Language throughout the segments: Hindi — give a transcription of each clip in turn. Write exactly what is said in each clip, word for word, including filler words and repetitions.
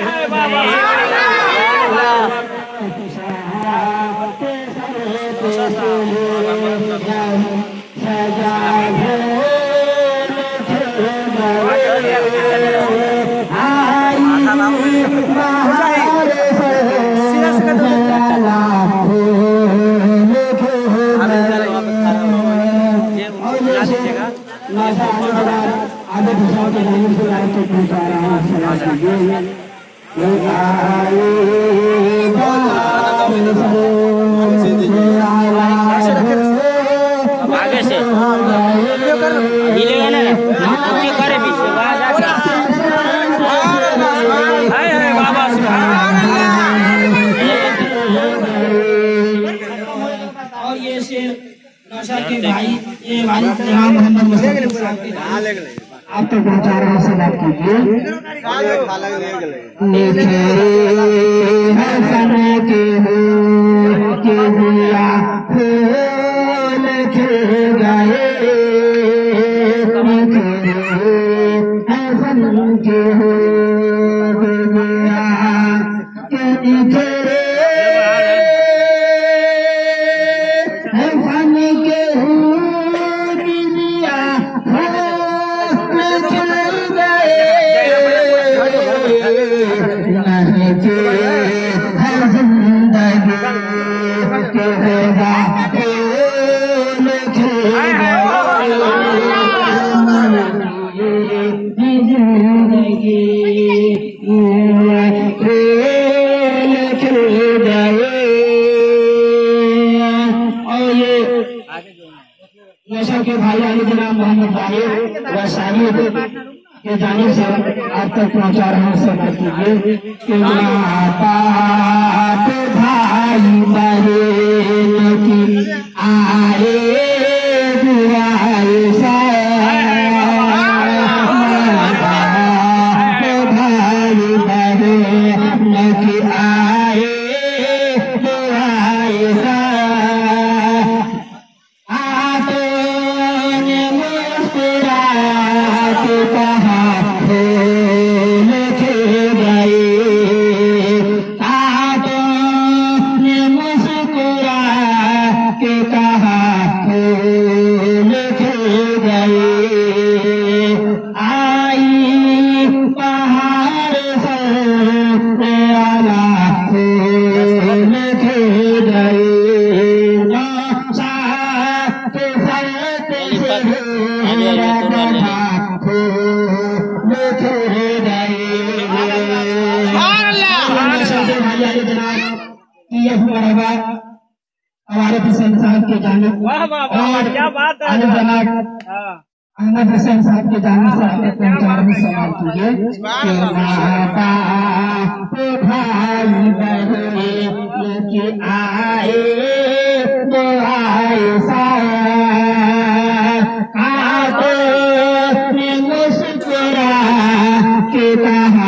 आगे से हिलेगा ना ऊंचे करे पीछे वहां जाके हाय हाय बाबा और ये शेर नौशाद के भाई ये वाली जनाब मोहम्मद मुस्तफा साहब के आप तो गुरुचारण से बात कीजिए लिखे हसन के हो के दिया फूल खिल गए हसन के हो दिया के निखरे हसन के हो दिया नशा के भाई अली जनाब मोहम्मद ताहिर व शाहिद के जानिब से आप तक पहुंचा रहे हैं सब कीजिए कि बात भाई बहन की आए दुआए सा भाई बहन की आए दुआए सा हमारे हुसैन साहब के जाने और क्या बात है जनाब अहमद हुसैन साहब के जाने से आपने पंचानवे सवाल कीजिए भाई बहन के आए तो आए सा मुस्कुरा के कहा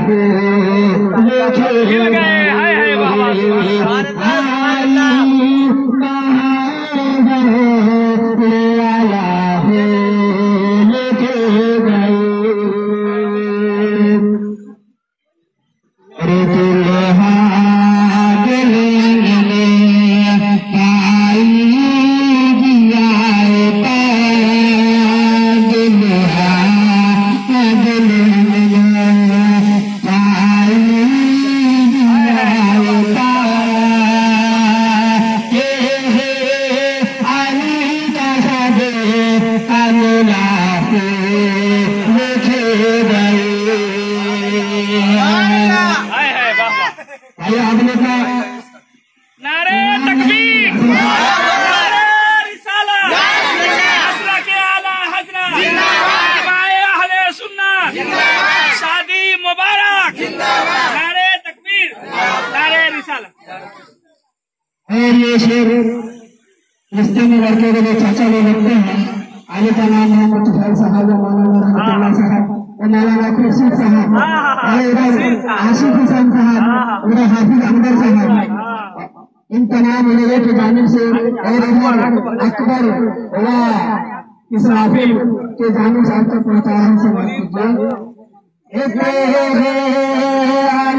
नारे तकबीर, नारे रिसाला, असला के आला हजरा, जिंदाबाद अहले सुन्नत, शादी मुबारक, नारे तकबीर, नारे रिसाला। और ये शेर रिश्ते में लड़के के जो चाचा लोग लगते हैं, आगे का नाम मोहम्मद तुफैल साहब, मौलाना रहमतुल्लाह साहब, मौलाना खुर्शीद साहब, इधर आशिफ हुसैन साहब, उधर हाफिज अमदर साहब, इन तमाम लोगों की जानिब से और इधर अकबर व इसराफिल के जानिब से आप तक पहुंचा रहे हैं।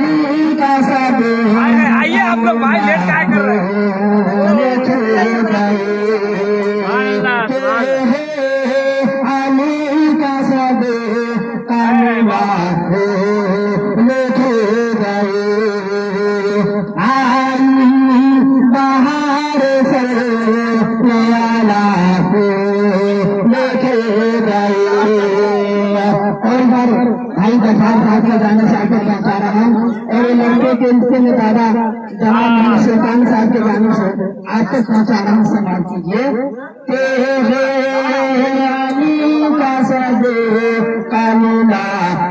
के रिश्ते में दादा जनाब सुल्तान साहब के गाने से आज तक पहुँचा रहा हूँ, समाज कीजिए। तेरे अली का सदे कानूना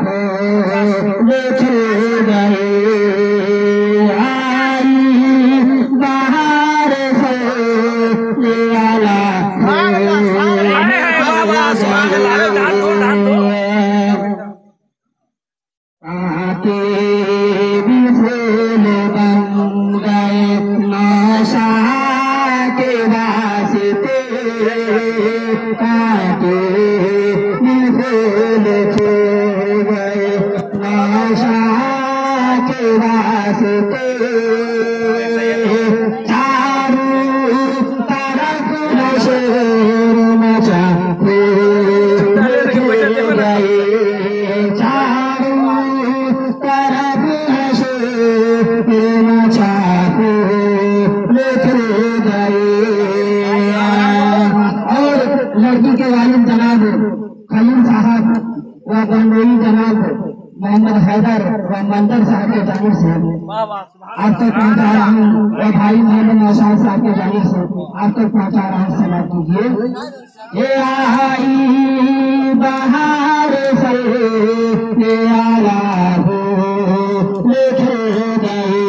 देखे गए आई बाहर से ले आला आके भी फूल बन गए नशा के वास्ते आके भी फूल खिल गए नशा के वास्ते चारों तरफ नशे मचा लड़की के वालिद जनाब खलील साहब व गंगोई जनाब मोहम्मद हैदर व मंदर साहब के जानिब से आप तक पहुँचा रहा हूँ और भाई मोहम्मद नौशाद साहब के जानिब से आप तक पहुँचा रहा हूँ। समाज कीजिए। ये आई बाहर से ये आया हो लेके गए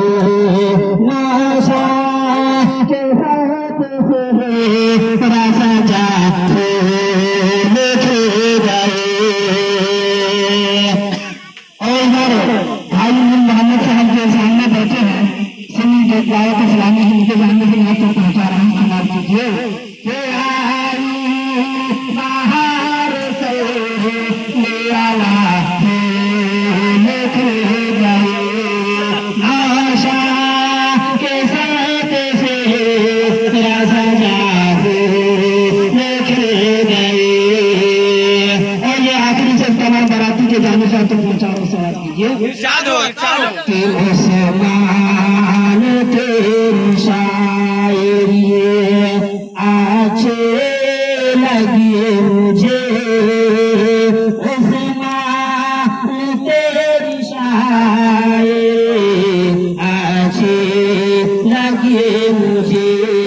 नशा के साथ से रासा जाते लेके गए। और भाई मोहम्मद साहब के सामने बैठे हैं, सुनी जो दावत इस्लामी उनके सामने से मैं तो पहुँचा रहा हूँ। समाज कीजिए। बाहर से ले आला लेके गए नशा के साथ से रासा जाते लेके गए। और ये आखिरी से तमाम बराती के जाने से तो पहुँचा रहा हूँ। समाज कीजिए। मान तेरी शायरी अच्छे लगी मुझे उस्मान तेरी शायरी अच्छी लगी मुझे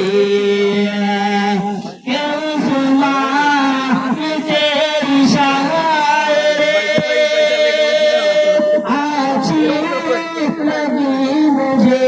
उस्मान तेरी शायरी अच्छी लगी मुझे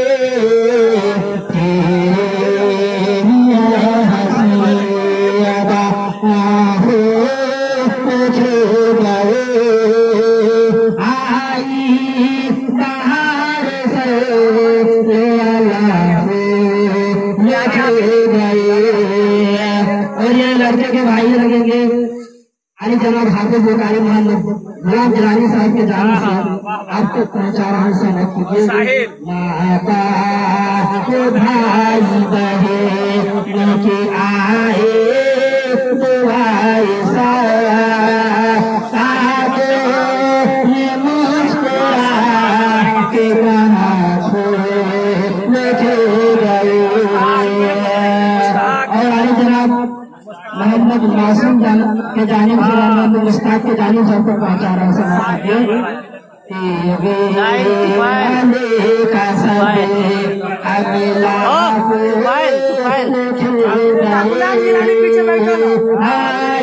और ये लड़के के भाई लगेंगे अली जनाब हाफिज बुखारी मोहम्मद गुलाम जलानी साहब के जाने से आपको पहुंचा रहा हूँ। समझ कीजिए। माता के भाई बहन के आए दुआए साथ ये मुस्कुरा के कहा लेके गए। और अली जनाब मोहम्मद मासूम के जानिब से मोहम्मद मुश्ताक के जानिब से आपको पहुँचा रहा हूँ। समाज का सब अमिला